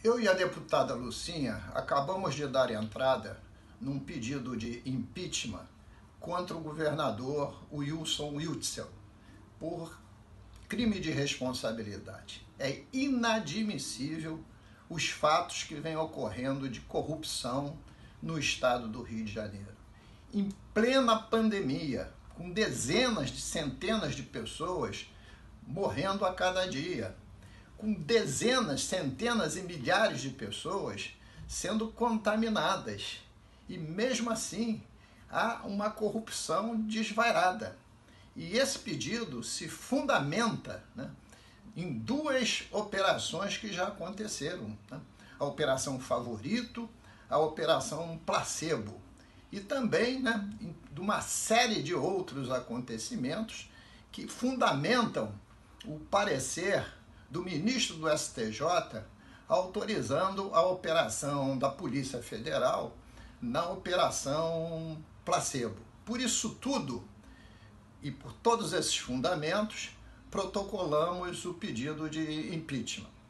Eu e a deputada Lucinha acabamos de dar entrada num pedido de impeachment contra o governador Wilson Witzel por crime de responsabilidade. É inadmissível os fatos que vêm ocorrendo de corrupção no estado do Rio de Janeiro. Em plena pandemia, com dezenas de centenas de pessoas morrendo a cada dia, com dezenas, centenas e milhares de pessoas sendo contaminadas. E mesmo assim, há uma corrupção desvairada. E esse pedido se fundamenta, em duas operações que já aconteceram. A Operação Favorito, a Operação Placebo. E também de uma série de outros acontecimentos que fundamentam o parecer do ministro do STJ autorizando a operação da Polícia Federal na Operação Placebo. Por isso tudo e por todos esses fundamentos, protocolamos o pedido de impeachment.